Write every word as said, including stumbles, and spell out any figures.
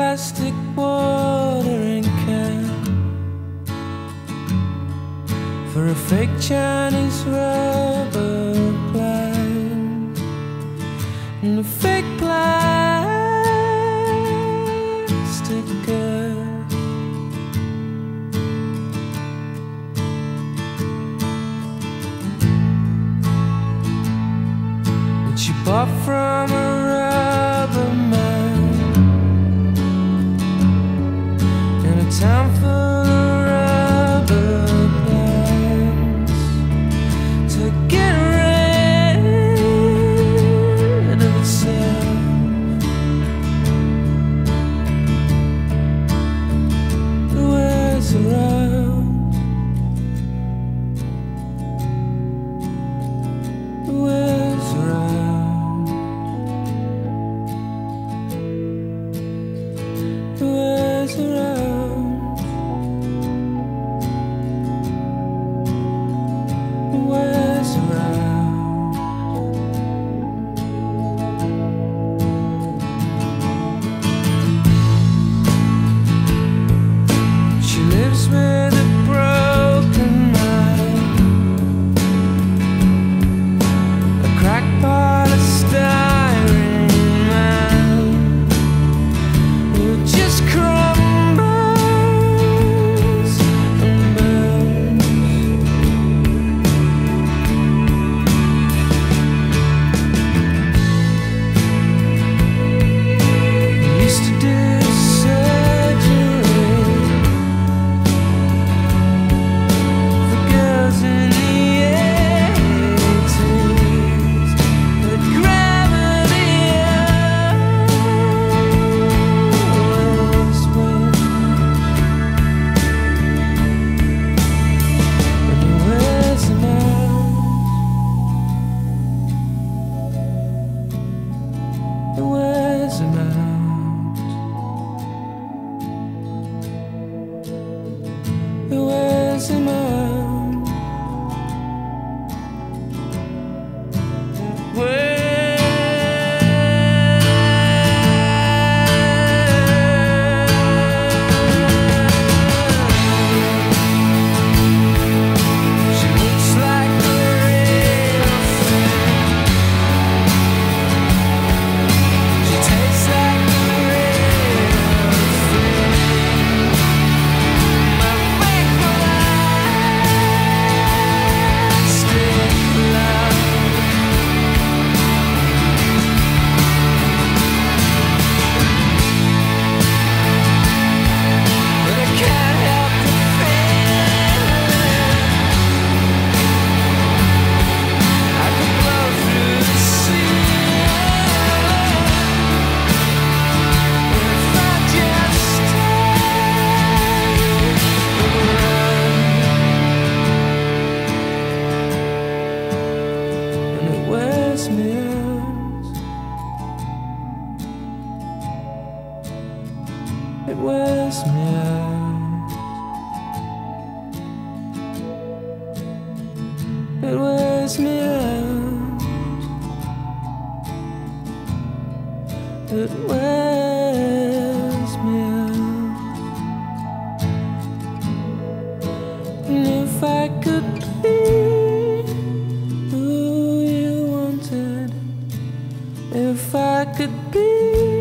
plastic watering can for a fake Chinese rubber plant and a fake plastic girl that she bought from a rubber man in a town full of rubber plants to get rid of itself. It wears around, it wears around, it wears around. Wears around. She lives with a broken mind, a crackpot of styrene man who just crumbles and burns. Used to do surgery for girls in the eighties, but gravity always wins, and it wears them out. It wears them out. It wears him out. It wears She looks like a real thing. She tastes like a real thing. My fake plastic love. But I can't help the feeling I could blow through the ceiling if I just stayed around. And it wears me out. It wears me out. It wears me out. It wears me out. And if I could be who you wanted, if I could be